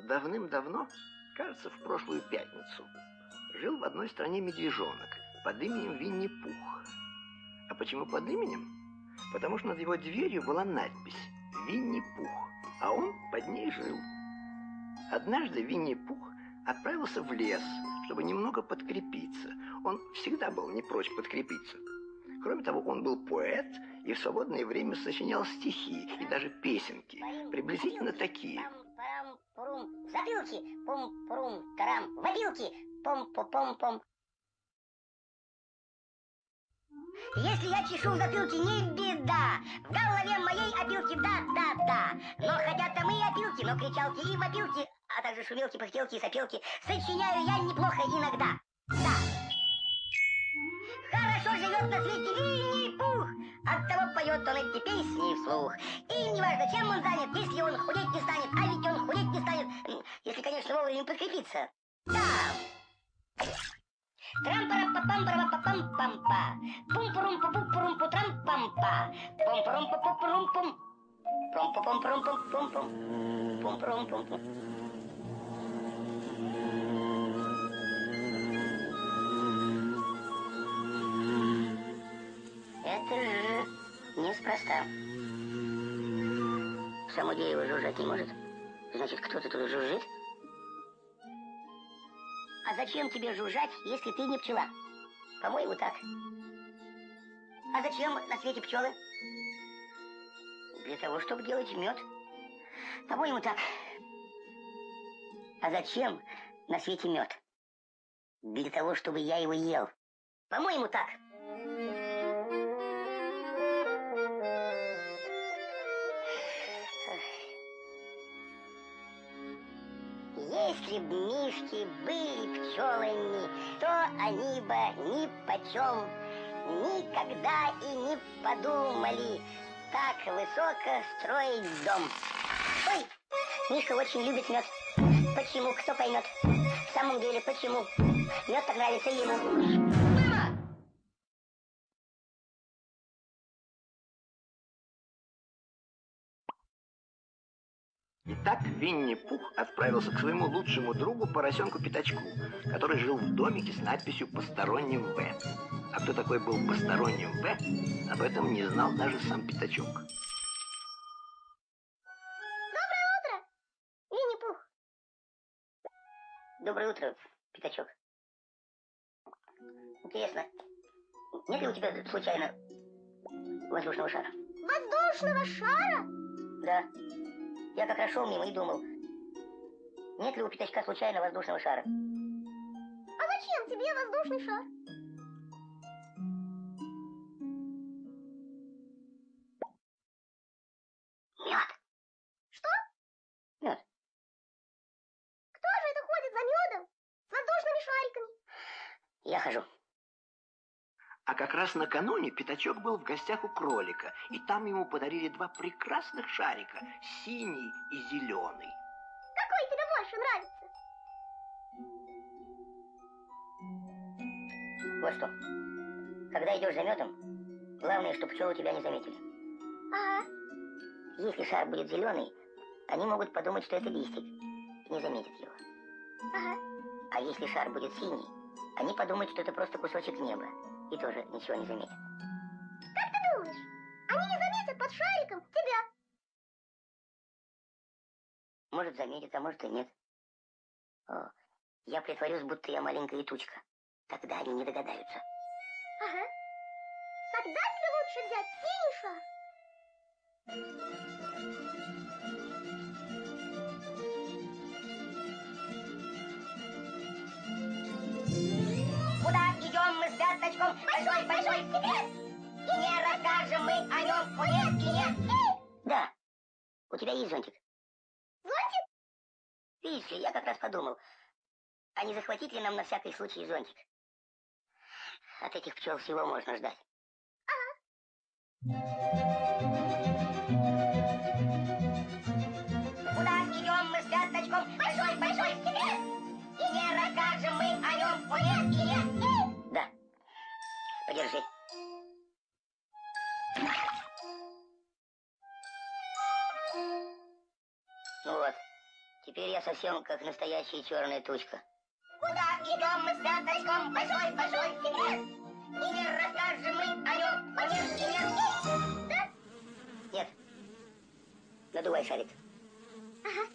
Давным-давно, кажется, в прошлую пятницу, жил в одной стране медвежонок под именем Винни-Пух. А почему под именем? Потому что над его дверью была надпись «Винни-Пух», а он под ней жил. Однажды Винни-Пух отправился в лес, чтобы немного подкрепиться. Он всегда был не прочь подкрепиться. Кроме того, он был поэт и в свободное время сочинял стихи и даже песенки, приблизительно такие. Пам-парам-пурум, запилки, пум-пурум-тарам, вопилки, пом-по-пом-пом. Если я чешу запилки, не беда. В голове моей опилки, да-да-да. Но хотя там и опилки, но кричалки и вопилки, а также шумелки, пыхтелки и сопелки, сочиняю я неплохо иногда. Да. Хорошо живет на свете Винни-Пух, оттого поет он эти песни вслух. И неважно, чем он занят, если он худеть не станет, а ведь он худеть не станет, если, конечно, вовремя подкрепиться. Да. Трам-пара-па-пам-пара-па-пам-пам-па. Пум-пурум-пу-пум-пурум-пу-трам-пам-па. Пум-пурум-пу-пурум-пум. Пум-пу-пум-пурум-пум-пум. Пум-пурум-пум-пум. Это же неспроста. Само дерево жужжать не может. Значит, кто-то тут жужжит. А зачем тебе жужжать, если ты не пчела? По-моему, так. А зачем на свете пчелы? Для того, чтобы делать мед. По-моему, так. А зачем на свете мед? Для того, чтобы я его ел. По-моему, так. Если б мишки были пчелами, то они бы ни почем никогда и не подумали так высоко строить дом. Ой, Мишка очень любит мед. Почему? Кто поймет? В самом деле, почему? Мед так нравится ему. Мама! Итак, Винни-Пух отправился к своему лучшему другу поросенку Пятачку, который жил в домике с надписью «Посторонним В». А кто такой был посторонним В, об этом не знал даже сам Пятачок. Доброе утро, Винни-Пух. Доброе утро, Пятачок. Интересно, нет ли у тебя случайно воздушного шара? Воздушного шара? Да. Я как раз шел мимо и думал, нет ли у Пятачка случайно воздушного шара? А зачем тебе воздушный шар? Мед. Что? Мед. Кто же это ходит за медом с воздушными шариками? Я хожу. А как раз накануне Пятачок был в гостях у кролика, и там ему подарили два прекрасных шарика, синий и зеленый. Какой тебе больше нравится? Вот что, когда идешь за медом, главное, чтобы пчелы тебя не заметили. Ага. Если шар будет зеленый, они могут подумать, что это листик, и не заметят его. Ага. А если шар будет синий, они подумают, что это просто кусочек неба, и тоже ничего не заметят. Как ты думаешь, они не заметят под шариком тебя? Может, заметят, а может и нет. О, я притворюсь, будто я маленькая тучка. Тогда они не догадаются. Ага. Тогда тебе лучше взять синий шар. Куда идем мы с Пятачком? Большой секрет! И не расскажем мы о нем Пулескине. Да. У тебя есть зонтик? Зонтик? Видишь ли, я как раз подумал, а не захватить ли нам на всякий случай зонтик? От этих пчел всего можно ждать. Ага. Куда идем мы с Пятачком? Большой секрет! И не расскажем мы о нем Пулескине. Да. Подержи. Ну вот. Теперь я совсем как настоящая черная тучка. Куда идем мы с пяточком? Большой-большой секрет. И не расскажем мы о нем. Помер. Да? Нет. Надувай шарик. Ага.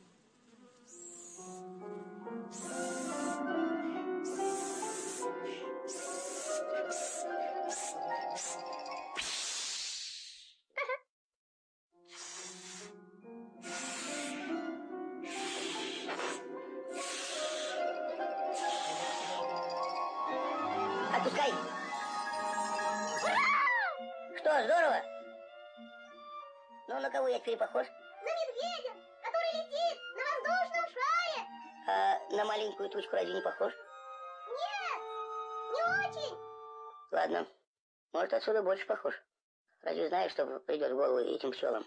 Отпускай. Ура! Что, здорово? Ну, на кого я теперь похож? На медведя, который летит на воздушном шаре. А на маленькую тучку разве не похож? Нет, не очень. Ладно, может, отсюда больше похож. Разве знаешь, что придет в голову этим пчелам?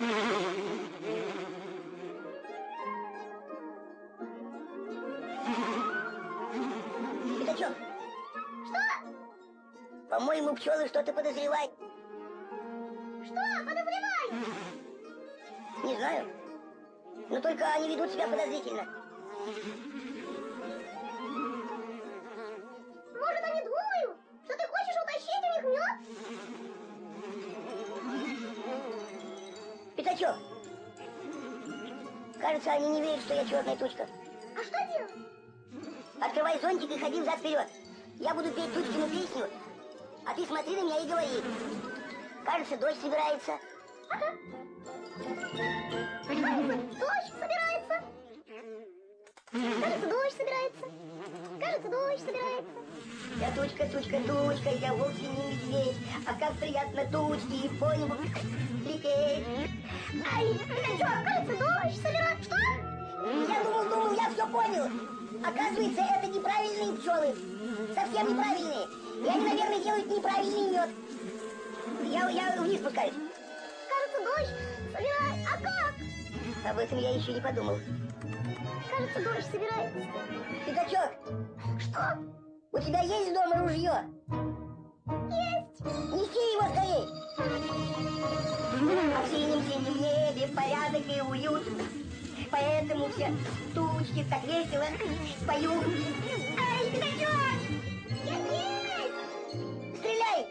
Пятачок. Что? По-моему, пчелы что-то подозревают. Что подозревают? Не знаю. Но только они ведут себя подозрительно. Может, они думают, что ты хочешь утащить у них мед? Пятачок. Кажется, они не верят, что я черная тучка. А что делать? Открывай зонтик и ходи взад-вперед. Я буду петь Тучкину песню, а ты смотри на меня и говори. Кажется, дождь собирается. Ага. Дождь собирается. Кажется, дождь собирается. Кажется, дождь собирается. Я тучка, тучка, тучка, я вовсе не медведь. А как приятно тучки по небу лететь. Ай, Пятачок, кажется, дождь собирается. Что? Я думал, я все понял. Оказывается, это неправильные пчелы. Совсем неправильные. И они, наверное, делают неправильный мед. Я вниз спускаюсь. Кажется, дождь собирается. А как? Об этом я еще не подумал. Кажется, дождь собирается. Пятачок, Что? у тебя есть дома ружье? Есть. Неси его скорей. А в синем-синем небе порядок и уют. Поэтому все тучки так весело поют. Ай, Пятачок! Есть! Стреляй!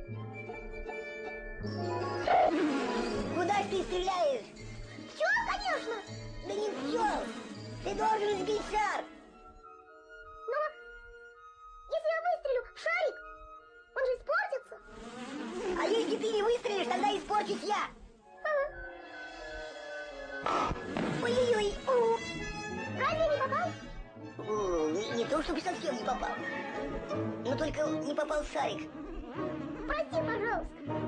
Куда ж ты стреляешь? Пчел, конечно! Да не пчел! Ты должен сбить шар! Но если я выстрелю в шарик, он же испортится. А если ты не выстрелишь, тогда испорчусь я! Ой-ой-ой! Разве не попал? Не то, чтобы совсем не попал. Но только не попал в шарик. Прости, пожалуйста.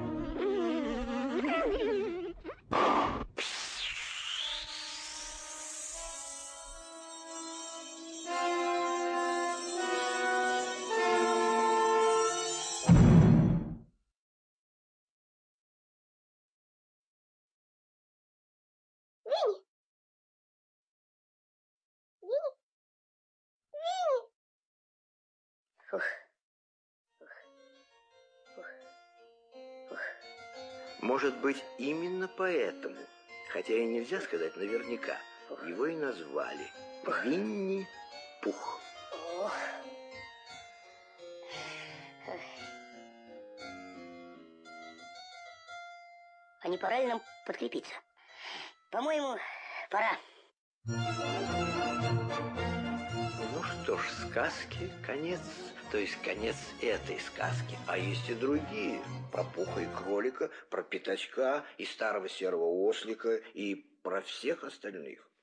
Винни! Винни! Винни! Фух. Может быть, именно поэтому, хотя и нельзя сказать наверняка, его и назвали Винни-Пух. Ох. А не пора ли нам подкрепиться? По-моему, пора. Ну что ж, сказки конец, то есть конец этой сказки. А есть и другие. Про Пуха и кролика, про Пятачка и старого серого ослика и про всех остальных.